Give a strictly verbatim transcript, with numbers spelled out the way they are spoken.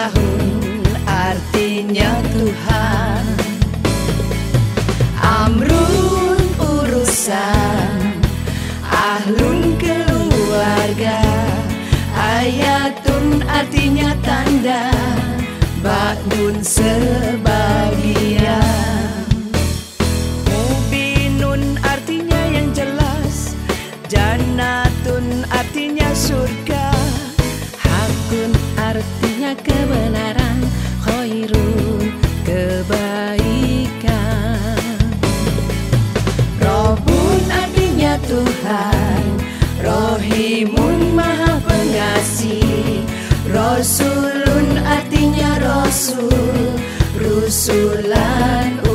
Ilahun artinya Tuhan, Amrun urusan, Ahlun keluarga, Ayatun artinya tanda, Ba'dun sebagian. Mubinun artinya yang jelas, Jannatun artinya surga, Hakun artinya kebenaran, Khairun kebaikan. Robun artinya Tuhan, Rohimun maha pengasih, Rasulun artinya Rasul, Rusulan